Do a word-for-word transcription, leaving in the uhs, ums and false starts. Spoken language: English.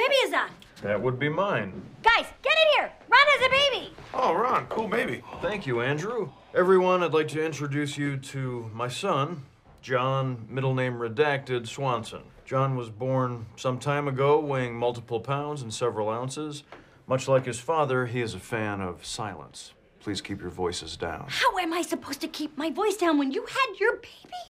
baby is that? That would be mine. Guys, get in here. Ron has a baby. Oh, Ron, cool baby. Thank you, Andrew. Everyone, I'd like to introduce you to my son, John, middle name redacted, Swanson. John was born some time ago, weighing multiple pounds and several ounces. Much like his father, he is a fan of silence. Please keep your voices down. How am I supposed to keep my voice down when you had your baby?